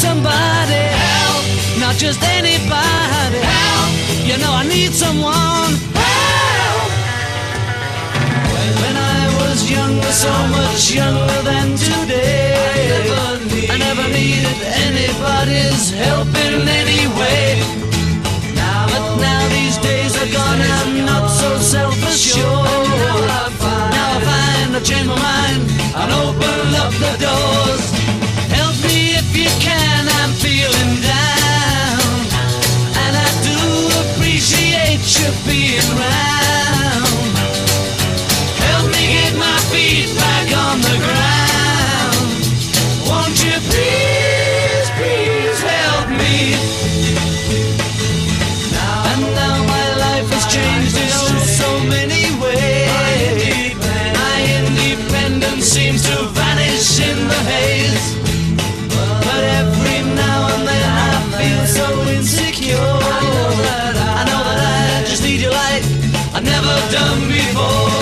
somebody help, not just anybody help. You know I need someone help. When I was younger, so much younger than today, I never needed anybody's help in any way. But now these days are gone, I'm not so self-assured. Now I find I've changed my mind and open up the doors. Help me if you can, I'm feeling down, and I do appreciate you being round. Help me get my feet back on the ground. Won't you please, please help me? And now my life has changed in oh so many ways. My independence seems to vanish in the haze. But every now and then I feel so insecure. I know that I just need you like I've never done before.